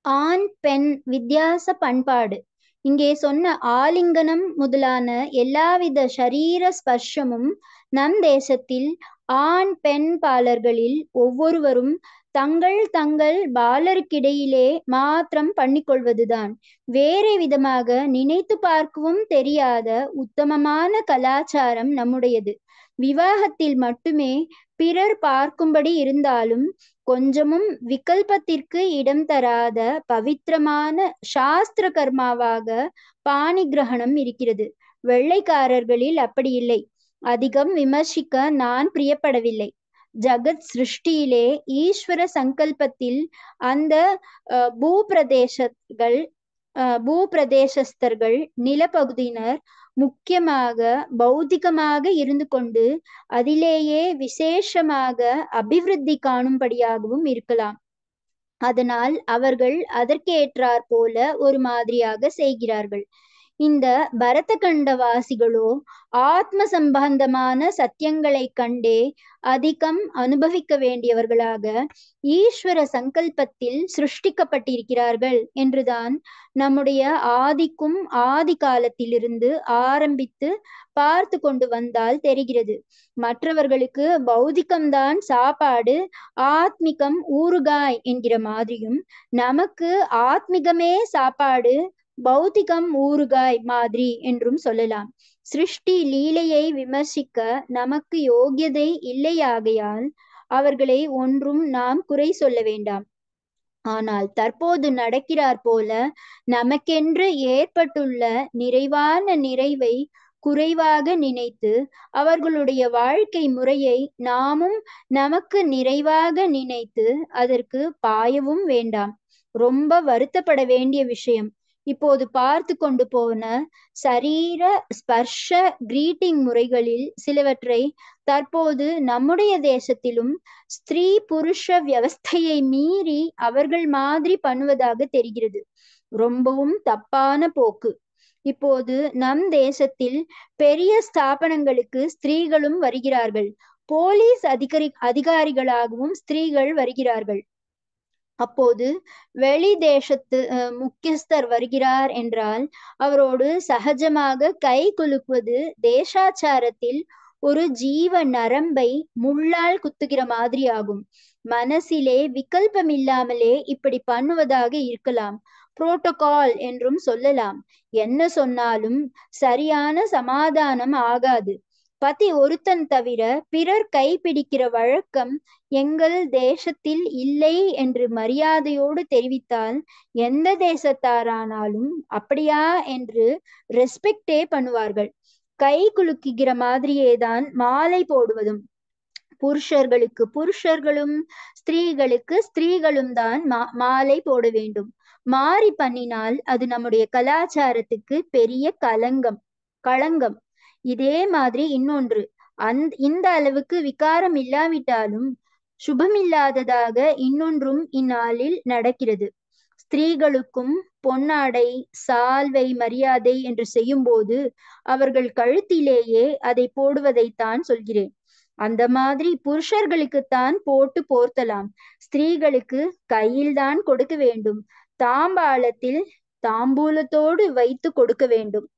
ஆண் பெண் வித்தியாச பண்பாடு. இங்கே சொன்ன ஆலிங்கனம் முதலான எல்லாவித ஷரீர ஸ்பர்ஷமும் நம் தேசத்தில் ஆண் பெண் பாலர்களில் ஒவ்வொருவரும் தங்கள் தங்கள் பாலருக்கிடையிலே மாத்திரம் பண்ணிக்கொள்வதுதான். வேறே விதமாக நினைத்து பார்க்கவும் தெரியாத உத்தமமான கலாச்சாரம் நம்முடையது. விவாகத்தில் மட்டுமே பிறர் பார்க்கும்படி இருந்தாலும் கொஞ்சமும் விகல்பத்திற்கு இடம் தராத பவித்திரமான சாஸ்திர கர்மாவாக பாணி கிரகணம் இருக்கிறது. வெள்ளைக்காரர்களில் அப்படி இல்லை. அதிகம் விமர்சிக்க நான் பிரியப்படவில்லை. ஜகத் சிருஷ்டியிலே ஈஸ்வர சங்கல்பத்தில் அந்த பூபிரதேசஸ்தர்கள் நிலப்பகுதியினர் முக்கியமாக பௌதிகமாக இருந்து கொண்டு அதிலேயே விசேஷமாக அபிவிருத்தி காணும்படியாகவும் இருக்கலாம். அதனால் அவர்கள் அதற்கேற்றாற் போல ஒரு மாதிரியாக செய்கிறார்கள். இந்த பரதகண்டவாசிகளோ ஆத்ம சம்பந்தமான சத்தியங்களை கண்டே அதிகம் அனுபவிக்க வேண்டியவர்களாக ஈஸ்வர சங்கல்பத்தில் சிருஷ்டிக்கப்பட்டிருக்கிறார்கள் என்றுதான் நம்முடைய ஆதிக்கும் ஆதி காலத்திலிருந்து ஆரம்பித்து பார்த்து கொண்டு வந்தால் தெரிகிறது. மற்றவர்களுக்கு பௌதிகம்தான் சாப்பாடு, ஆத்மிகம் ஊறுகாய் என்கிற மாதிரியும், நமக்கு ஆத்மிகமே சாப்பாடு, பௌத்திகம் ஊறுகாய் மாதிரி என்றும் சொல்லலாம். சிருஷ்டி லீலையை விமர்சிக்க நமக்கு யோகியதை இல்லையாகையால் அவர்களை ஒன்றும் நாம் குறை சொல்ல வேண்டாம். ஆனால் தற்போது நடக்கிறார் போல நமக்கென்று ஏற்பட்டுள்ள நிறைவான நிறைவை குறைவாக நினைத்து அவர்களுடைய வாழ்க்கை முறையை நாமும் நமக்கு நிறைவாக நினைத்து அதற்கு பாயவும் வேண்டாம். ரொம்ப வருத்தப்பட வேண்டிய விஷயம். இப்போது பார்த்து கொண்டு போன சரீர ஸ்பர்ஷ கிரீட்டிங் முறைகளில் சிலவற்றை தற்போது நம்முடைய தேசத்திலும் ஸ்திரீ புருஷ வியவஸ்தையை மீறி அவர்கள் மாதிரி பண்ணுவதாக தெரிகிறது. ரொம்பவும் தப்பான போக்கு. இப்போது நம் தேசத்தில் பெரிய ஸ்தாபனங்களுக்கு ஸ்திரீகளும் வருகிறார்கள். போலீஸ் அதிகாரிகளாகவும் ஸ்திரீகள் வருகிறார்கள். அப்போது வெளி தேசத்து முக்கியஸ்தர் வருகிறார் என்றால் அவரோடு சகஜமாக கை குலுக்குவது தேசாச்சாரத்தில் ஒரு ஜீவ நரம்பை முள்ளால் குத்துகிற மாதிரி ஆகும். மனசிலே விகல்பம் இல்லாமலே இப்படி பண்ணுவதாக இருக்கலாம். புரோட்டோகால் என்றும் சொல்லலாம். என்ன சொன்னாலும் சரியான சமாதானம் ஆகாது. பதி ஒருத்தன் தவிர பிறர் கைப்பிடிக்கிற வழக்கம் எங்கள் தேசத்தில் இல்லை என்று மரியாதையோடு தெரிவித்தால் எந்த தேசத்தாரானாலும் அப்படியா என்று ரெஸ்பெக்டே பண்ணுவார்கள். கை குலுக்குகிற மாதிரியேதான் மாலை போடுவதும். புருஷர்களுக்கு புருஷர்களும் ஸ்திரீகளுக்கு ஸ்திரீகளும் தான் மாலை போட வேண்டும். மாறி பண்ணினால் அது நம்முடைய கலாச்சாரத்துக்கு பெரிய களங்கம். இதே மாதிரி இன்னொன்று, இந்த அளவுக்கு விகாரம் இல்லாவிட்டாலும் சுபமில்லாததாக இன்னொன்றும் இந்நாளில் நடக்கிறது. ஸ்திரீகளுக்கும் பொன்னாடை, சால்வை, மரியாதை என்று செய்யும் போது அவர்கள் கழுத்திலேயே அதை போடுவதைத்தான் சொல்கிறேன். அந்த மாதிரி புருஷர்களுக்குத்தான் போட்டு போர்த்தலாம். ஸ்திரீகளுக்கு கையில்தான் கொடுக்க வேண்டும். தாம்பாளத்தில் தாம்பூலத்தோடு வைத்து கொடுக்க வேண்டும்.